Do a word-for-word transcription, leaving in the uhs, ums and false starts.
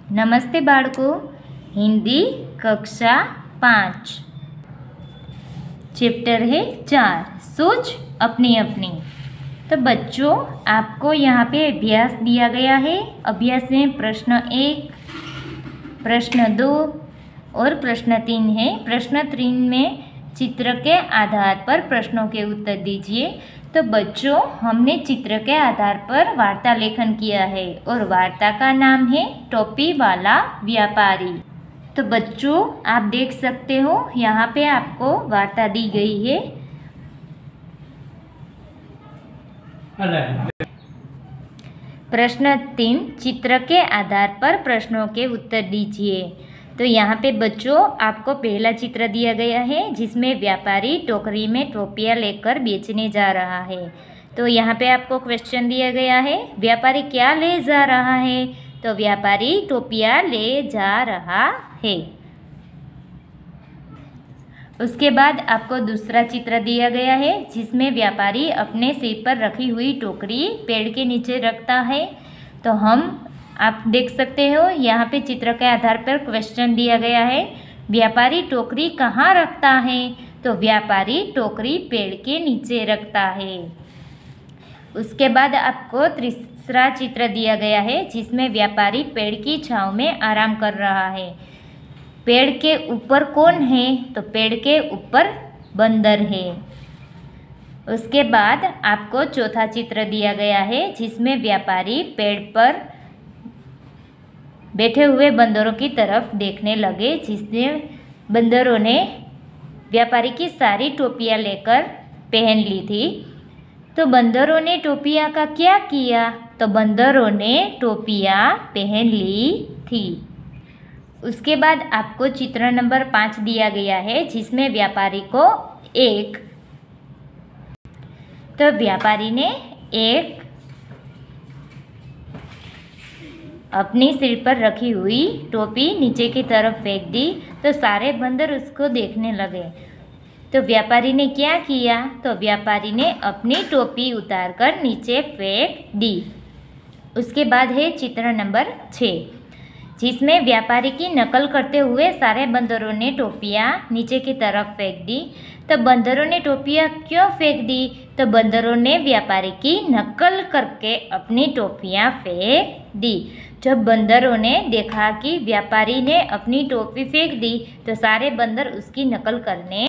नमस्ते बाળકો, हिंदी कक्षा पाँच, चैप्टर है चार, सोच अपनी अपनी। तो बच्चों, आपको यहाँ पे अभ्यास दिया गया है। अभ्यास में प्रश्न एक, प्रश्न दो और प्रश्न तीन है। प्रश्न तीन में चित्र के आधार पर प्रश्नों के उत्तर दीजिए। तो बच्चों, हमने चित्र के आधार पर वार्ता लेखन किया है और वार्ता का नाम है टोपी वाला व्यापारी। तो बच्चों, आप देख सकते हो यहाँ पे आपको वार्ता दी गई है। प्रश्न तीन, चित्र के आधार पर प्रश्नों के उत्तर दीजिए। तो यहाँ पे बच्चों, आपको पहला चित्र दिया गया है जिसमें व्यापारी टोकरी में टोपियाँ लेकर बेचने जा रहा है। तो यहाँ पे आपको क्वेश्चन दिया गया है, व्यापारी क्या ले जा रहा है? तो व्यापारी टोपियाँ ले जा रहा है। उसके बाद आपको दूसरा चित्र दिया गया है जिसमें व्यापारी अपने सिर पर रखी हुई टोकरी पेड़ के नीचे रखता है। तो हम आप देख सकते हो यहाँ पे चित्र के आधार पर क्वेश्चन दिया गया है, व्यापारी टोकरी कहाँ रखता है? तो व्यापारी टोकरी पेड़ के नीचे रखता है। उसके बाद आपको तीसरा चित्र दिया गया है जिसमें व्यापारी पेड़ की छांव में आराम कर रहा है। पेड़ के ऊपर कौन है? तो पेड़ के ऊपर बंदर है। उसके बाद आपको चौथा चित्र दिया गया है जिसमें व्यापारी पेड़ पर बैठे हुए बंदरों की तरफ देखने लगे, जिसने बंदरों ने व्यापारी की सारी टोपियाँ लेकर पहन ली थी। तो बंदरों ने टोपियाँ का क्या किया? तो बंदरों ने टोपियाँ पहन ली थी। उसके बाद आपको चित्र नंबर पाँच दिया गया है जिसमें व्यापारी को एक तो व्यापारी ने एक अपनी सिर पर रखी हुई टोपी नीचे की तरफ फेंक दी। तो सारे बंदर उसको देखने लगे। तो व्यापारी ने क्या किया? तो व्यापारी ने अपनी टोपी उतारकर नीचे फेंक दी। उसके बाद है चित्र नंबर छः जिसमें व्यापारी की नकल करते हुए सारे बंदरों ने टोपियाँ नीचे की तरफ फेंक दी। तो बंदरों ने टोपियाँ क्यों फेंक दी? तो बंदरों ने व्यापारी की नकल करके अपनी टोपियाँ फेंक दी। जब बंदरों ने देखा कि व्यापारी ने अपनी टोपी फेंक दी तो सारे बंदर उसकी नकल करने